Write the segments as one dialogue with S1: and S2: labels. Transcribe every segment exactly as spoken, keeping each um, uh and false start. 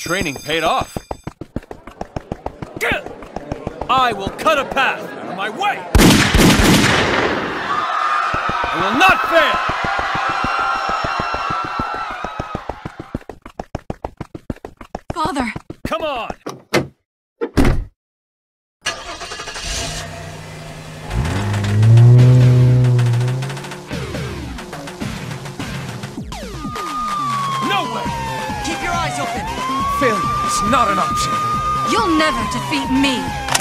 S1: training paid off. I will cut a path out of my way! I will not fail!
S2: Father!
S1: Come on! No way!
S3: Keep your eyes open!
S1: Failure is not an option.
S2: You'll never defeat me!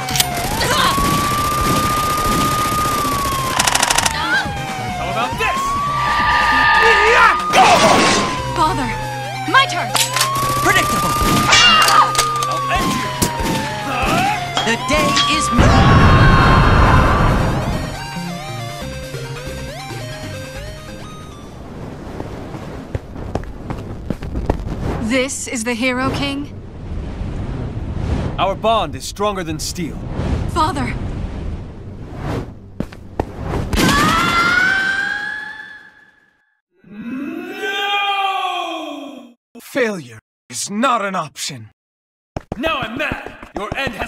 S1: How about this?
S2: Father! My turn!
S3: Predictable!
S1: I'll end you!
S3: The day is mine!
S2: This is the Hero King?
S1: Our bond is stronger than steel.
S2: Father!
S1: No! Failure is not an option. Now I'm mad! Your end has